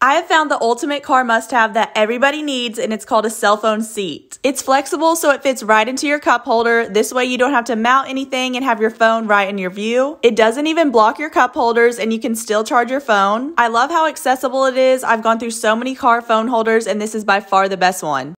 I have found the ultimate car must-have that everybody needs, and it's called a cell phone seat. It's flexible so it fits right into your cup holder. This way you don't have to mount anything and have your phone right in your view. It doesn't even block your cup holders, and you can still charge your phone. I love how accessible it is. I've gone through so many car phone holders, and this is by far the best one.